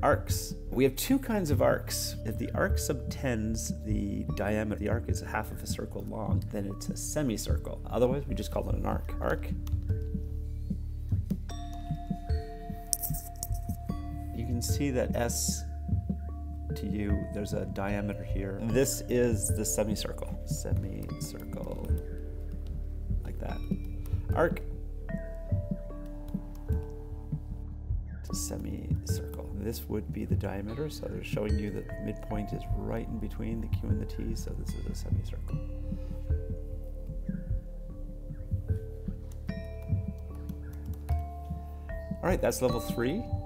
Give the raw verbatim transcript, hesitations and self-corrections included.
Arcs. We have two kinds of arcs. If the arc subtends the diameter, the arc is half of a circle long, then it's a semicircle. Otherwise, we just call it an arc. Arc. You can see that S to U, there's a diameter here. This is the semicircle. Semicircle, like that. Arc. Semicircle. This would be the diameter, so they're showing you that the midpoint is right in between the Q and the T, so this is a semicircle. All right, that's level three.